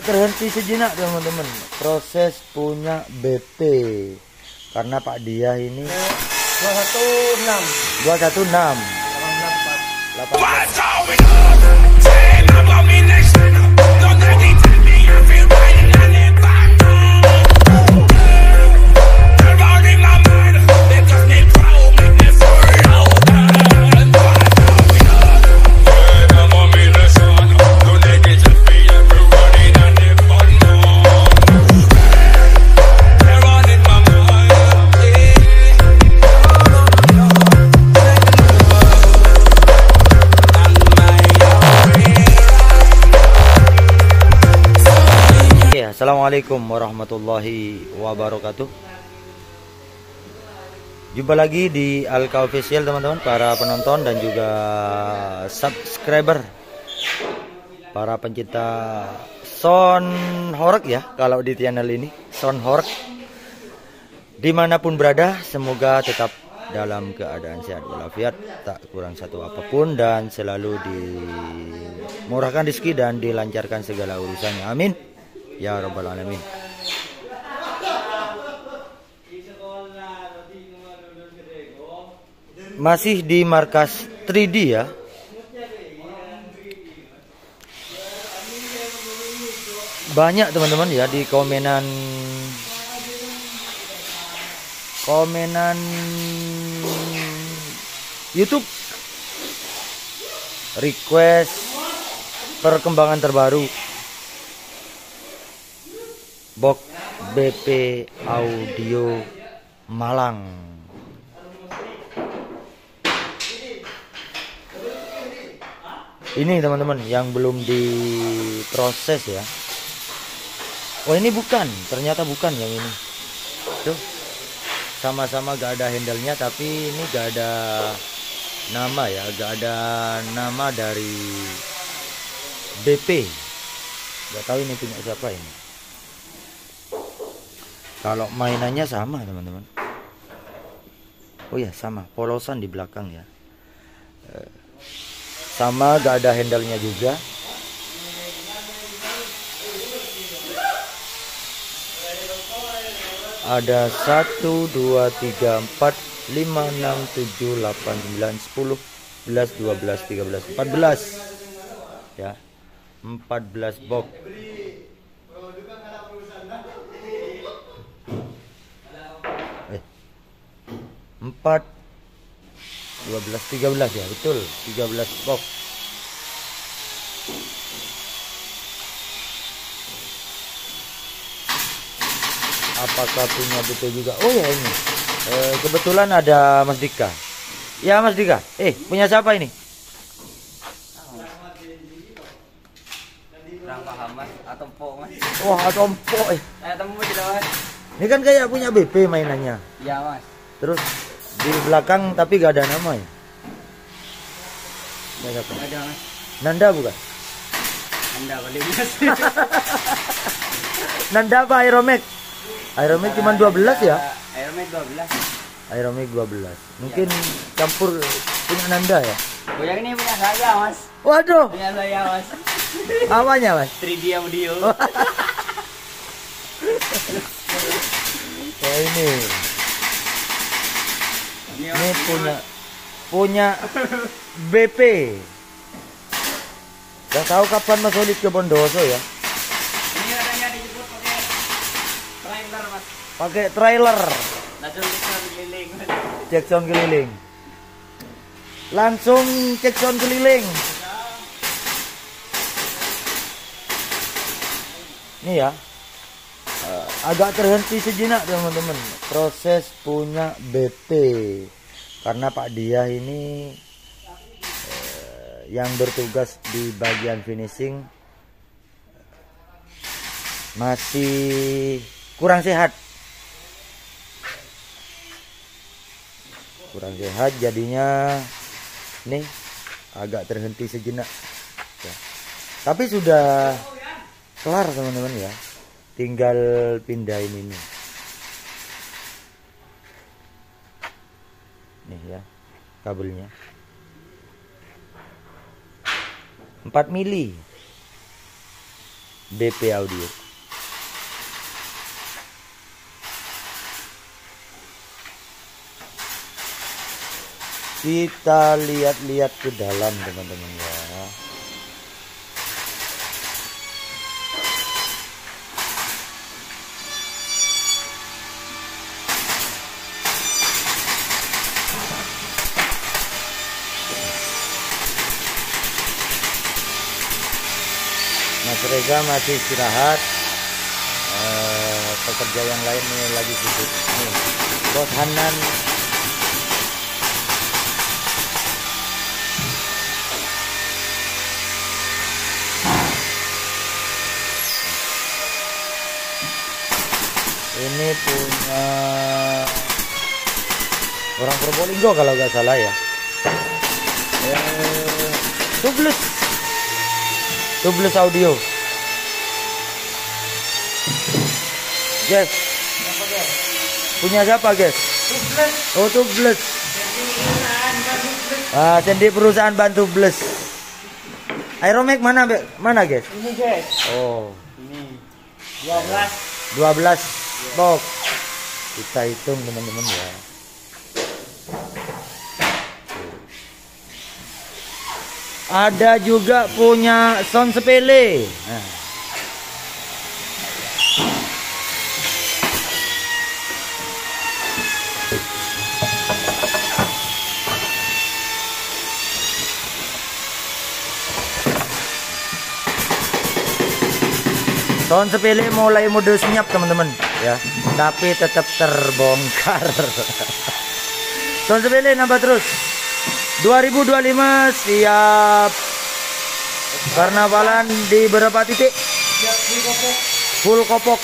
Terhenti sejenak teman-teman proses punya BP karena Pak Diah ini 216 Assalamualaikum warahmatullahi wabarakatuh. Jumpa lagi di Alka Official teman-teman, para penonton dan juga subscriber, para pencinta sound horeg ya, kalau di channel ini sound horeg. Dimanapun berada, semoga tetap dalam keadaan sehat walafiat, tak kurang satu apapun, dan selalu dimurahkan rezeki dan dilancarkan segala urusannya, amin ya rabbal alamin. Masih di markas 3D ya. Banyak teman-teman ya di komenan YouTube request perkembangan terbaru box BP audio Malang. Ini teman-teman yang belum diproses ya. Oh ini bukan, ternyata bukan yang ini. Tuh, sama-sama gak ada handle-nya, tapi ini gak ada nama ya, gak ada nama dari BP. Gak tahu ini punya siapa ini. Kalau mainannya sama teman-teman. Oh ya sama, polosan di belakang ya. Sama, gak ada handle-nya juga. Ada 1, 2, 3, 4, 5, 6, 7, 8, 9, 10, 11, 12, 13, 14 ya, 14 box. 4, 12, 13 ya, betul, 13 box. Apakah punya BP juga? Oh ya ini kebetulan ada Mas Dika. Ya Mas Dika, punya siapa ini? Kurang paham mas, Atompo mas. Wah Atompo Atompo tidak mas. Ini kan kayak punya BP mainannya. Iya mas. Terus di belakang tapi gak ada nama ya? Ya siapa? Ada mas. Nanda bukan? Nanda balik mas. Nanda apa Aeromek? Aeromek cuma 12 ya? Aeromek 12. Aeromek 12. Mungkin campur punya Nanda ya? Oh yang ini punya saya mas. Waduh. Punya saya mas. Apanya mas? 3D audio. Oh ini punya BP. Gak tahu kapan Mas Solid ke Bondoso ya? Ini katanya dijemput pakai trailer mas. Pakai trailer. Langsung keliling. Cek sound keliling. Langsung cek sound keliling. Ini ya. Agak terhenti sejenak teman-teman proses punya BP karena Pak Diah ini yang bertugas di bagian finishing masih kurang sehat, jadinya nih agak terhenti sejenak ya. Tapi sudah kelar teman-teman ya, tinggal pindahin ini nih ya kabelnya 4 mili BP Audio. Kita lihat-lihat ke dalam teman-teman ya. Mas Reza masih istirahat. Pekerja yang lain nih lagi sibuk. Nih, Bos Hanan. Ini punya orang Probolinggo kalau nggak salah ya. Tubeless Audio. Guys. Punya siapa, guys? Tubeless. Oh, Tubeless. Sendi perusahaan bantu Tubeless. Aeromax mana, guys? Ini guys. Oh. Ini 12. 12 box. Kita hitung teman-teman ya. Ada juga punya sound sepele. Nah. Sound sepele mulai mode senyap teman-teman ya, tapi tetap terbongkar. Sound sepele nambah terus. 2025 siap karnavalan di beberapa titik. Siap Full kopok.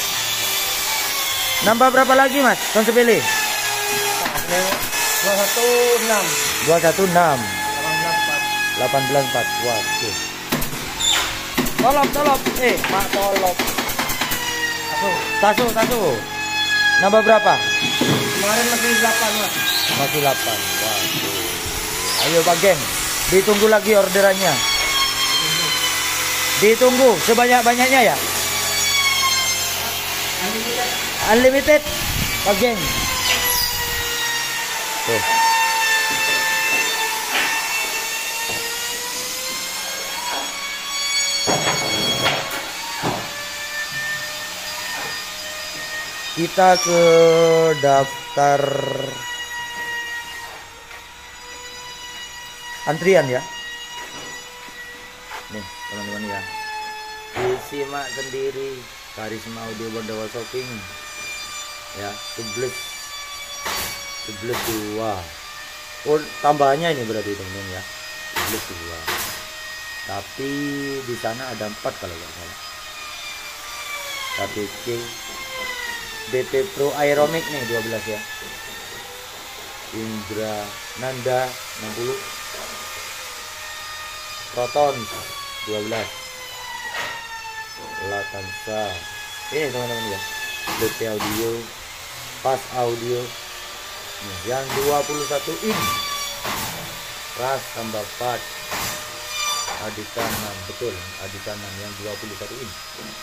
Nambah berapa lagi mas sound sepele? 216. 216 18. 18 4. Waduh. Tolop. Pak tolop. Tasu. Nambah berapa? Kemarin masih 8 mas. Masih 8. Waduh. Ayo Pak Geng, ditunggu lagi orderannya. Ditunggu sebanyak-banyaknya ya. Unlimited Pak Geng. Tuh. Kita ke daftar antrian ya. Nih teman-teman ya, disimak sendiri Karisma Audio Bondowo Shopping ya. Tubeless 2. Oh tambahannya ini berarti teman-teman ya, Tubeless 2. Tapi di sana ada 4 kalau nggak salah. KPC BP Pro Aeromax nih 12 ya. Indra Nanda 60. Proton 12. Latansa. Ini teman-teman ya. BP Audio, Pas Audio. Nih, yang 21 in. Ras tambah 4. Adita 6, betul. Adita 6 yang 21 in.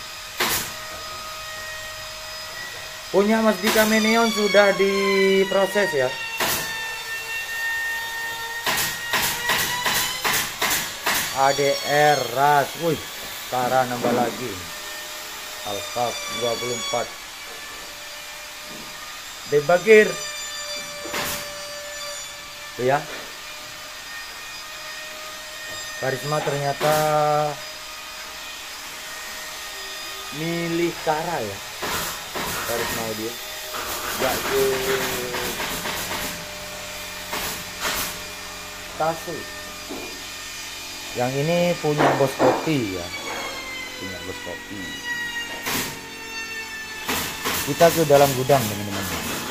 Punya Mas Dika Meneon sudah diproses ya. ADR Ras, wih, Sarah nambah lagi. Alfab 24. Debagir. Tuh ya. Karisma ternyata milih Kara ya. Karisma Audio. Gak ke Tasu. Yang ini punya Bos Kopi ya. Punya Bos Kopi. Kita ke dalam gudang teman-teman.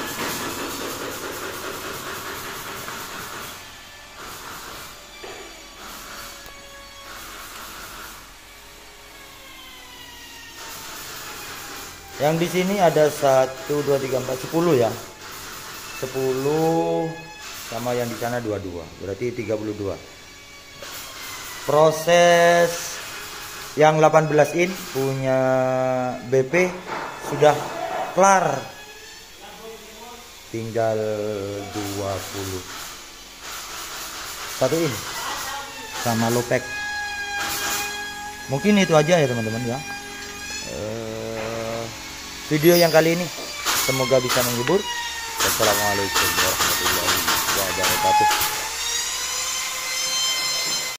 Yang di sini ada 1 2 3 4 10 ya. 10 sama yang di sana 22. Berarti 32. Proses Yang 18 in punya BP sudah kelar, tinggal 21 in sama lopek. Mungkin itu aja ya teman-teman ya, video yang kali ini. Semoga bisa menghibur. Wassalamualaikum warahmatullahi wabarakatuh.